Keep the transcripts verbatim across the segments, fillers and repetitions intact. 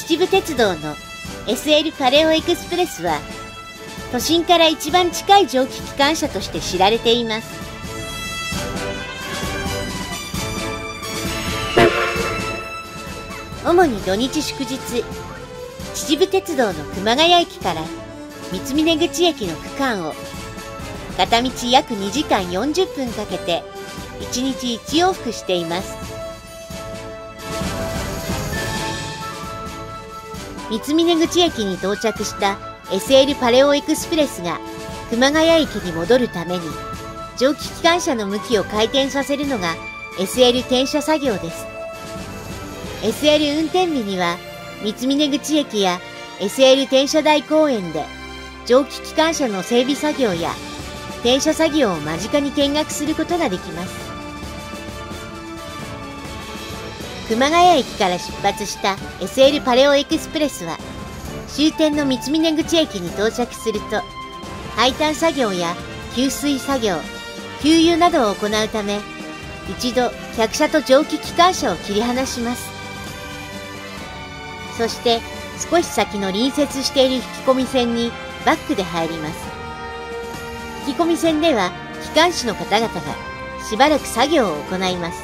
秩父鉄道の エスエル パレオエクスプレスは、都心から一番近い蒸気機関車として知られています。主に土日祝日、秩父鉄道の熊谷駅から三峰口駅の区間を片道約にじかんよんじゅっぷんかけていちにちいち往復しています。三峰口駅に到着した エスエル パレオエクスプレスが熊谷駅に戻るために蒸気機関車の向きを回転させるのが エスエル 転車作業です。エスエル 運転日には三峰口駅や エスエル 転車台公園で蒸気機関車の整備作業や転車作業を間近に見学することができます。熊谷駅から出発した エスエル パレオエクスプレスは終点の三峰口駅に到着すると配炭作業や給水作業、給油などを行うため一度客車と蒸気機関車を切り離します。そして少し先の隣接している引き込み線にバックで入ります。引き込み線では機関士の方々がしばらく作業を行います。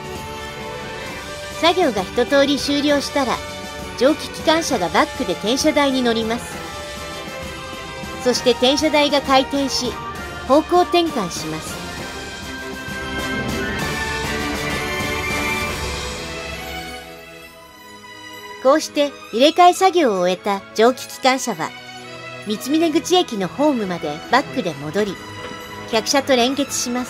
作業が一通り終了したら蒸気機関車がバックで転車台に乗ります。そして転車台が回転し方向転換します。こうして入れ替え作業を終えた蒸気機関車は三峰口駅のホームまでバックで戻り客車と連結します。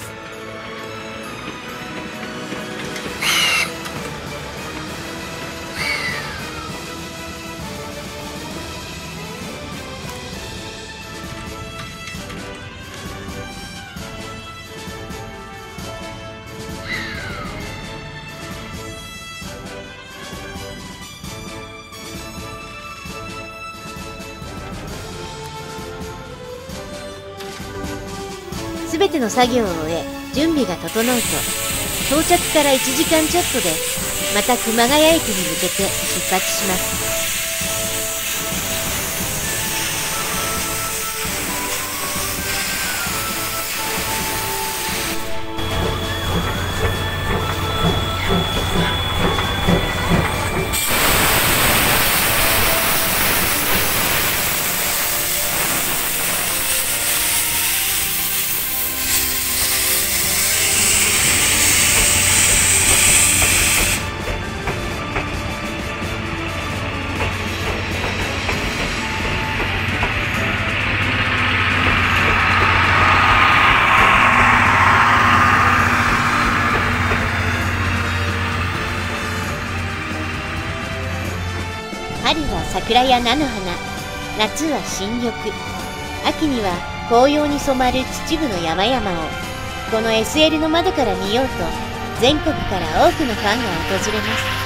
すべての作業を終え準備が整うと到着からいちじかんちょっとでまた熊谷駅に向けて出発します。春は桜や菜の花、夏は新緑、秋には紅葉に染まる秩父の山々をこの エスエル の窓から見ようと全国から多くのファンが訪れます。